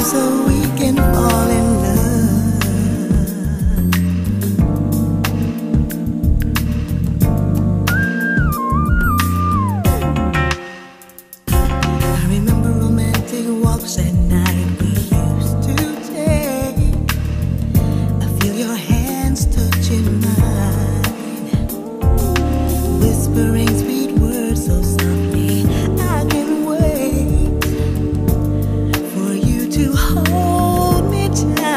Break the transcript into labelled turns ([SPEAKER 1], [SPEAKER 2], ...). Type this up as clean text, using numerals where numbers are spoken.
[SPEAKER 1] so we can fall in love. I remember romantic walks at night we used to take. I feel your hands touching mine, whispering sweet words so softly. I can wait for you to hold me tight.